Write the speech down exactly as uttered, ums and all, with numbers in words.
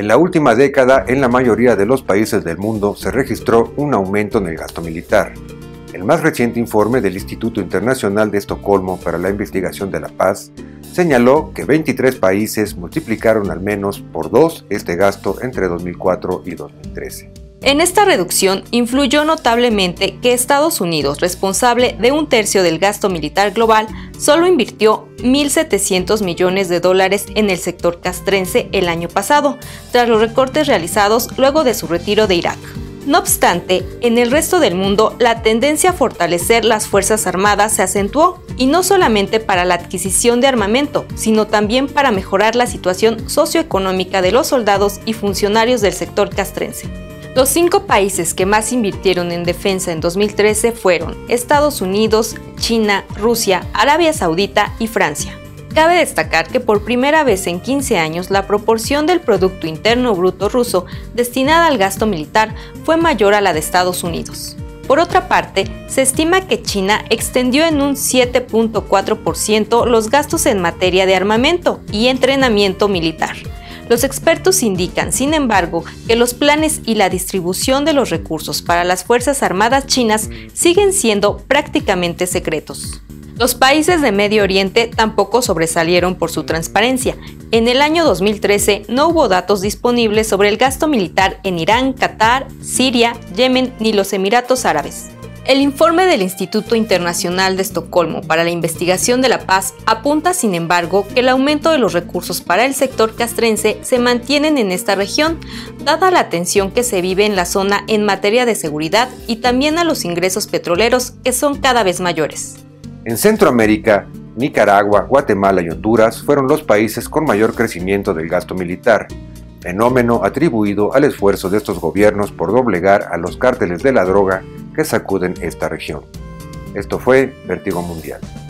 En la última década, en la mayoría de los países del mundo se registró un aumento en el gasto militar. El más reciente informe del Instituto Internacional de Estocolmo para la Investigación de la Paz señaló que veintitrés países multiplicaron al menos por dos este gasto entre dos mil cuatro y dos mil trece. En esta reducción influyó notablemente que Estados Unidos, responsable de un tercio del gasto militar global, solo invirtió mil setecientos millones de dólares en el sector castrense el año pasado, tras los recortes realizados luego de su retiro de Irak. No obstante, en el resto del mundo, la tendencia a fortalecer las Fuerzas Armadas se acentuó, y no solamente para la adquisición de armamento, sino también para mejorar la situación socioeconómica de los soldados y funcionarios del sector castrense. Los cinco países que más invirtieron en defensa en dos mil trece fueron Estados Unidos, China, Rusia, Arabia Saudita y Francia. Cabe destacar que por primera vez en quince años la proporción del Producto Interno Bruto ruso destinada al gasto militar fue mayor a la de Estados Unidos. Por otra parte, se estima que China extendió en un siete punto cuatro por ciento los gastos en materia de armamento y entrenamiento militar. Los expertos indican, sin embargo, que los planes y la distribución de los recursos para las Fuerzas Armadas chinas siguen siendo prácticamente secretos. Los países de Medio Oriente tampoco sobresalieron por su transparencia. En el año dos mil trece no hubo datos disponibles sobre el gasto militar en Irán, Qatar, Siria, Yemen ni los Emiratos Árabes. El informe del Instituto Internacional de Estocolmo para la Investigación de la Paz apunta, sin embargo, que el aumento de los recursos para el sector castrense se mantienen en esta región, dada la tensión que se vive en la zona en materia de seguridad y también a los ingresos petroleros, que son cada vez mayores. En Centroamérica, Nicaragua, Guatemala y Honduras fueron los países con mayor crecimiento del gasto militar, fenómeno atribuido al esfuerzo de estos gobiernos por doblegar a los cárteles de la droga que sacuden esta región. Esto fue Vértigo Mundial.